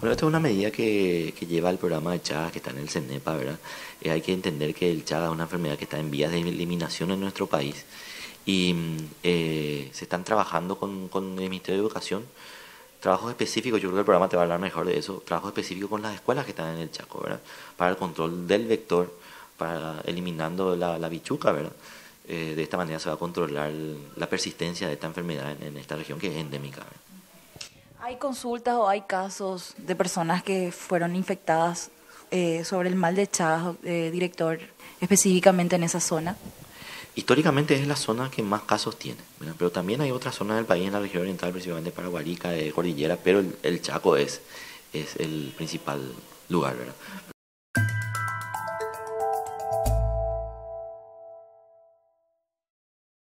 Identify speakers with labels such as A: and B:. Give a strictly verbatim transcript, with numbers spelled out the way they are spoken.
A: Bueno, esta es una medida que, que lleva el programa de Chagas, que está en el CENEPA, ¿verdad? Eh, hay que entender que el Chagas es una enfermedad que está en vías de eliminación en nuestro país y mm, eh, se están trabajando con, con el Ministerio de Educación, trabajos específicos, yo creo que el programa te va a hablar mejor de eso, trabajos específicos con las escuelas que están en el Chaco, ¿verdad? Para el control del vector, para eliminando la, la bichuca, ¿verdad? Eh, de esta manera se va a controlar la persistencia de esta enfermedad en, en esta región que es endémica, ¿verdad?
B: ¿Hay consultas o hay casos de personas que fueron infectadas eh, sobre el mal de Chagas, eh, director, específicamente en esa zona?
A: Históricamente es la zona que más casos tiene, ¿verdad? Pero también hay otras zonas del país en la región oriental, principalmente Paraguarica, de Cordillera, pero el, el Chaco es, es el principal lugar, ¿verdad?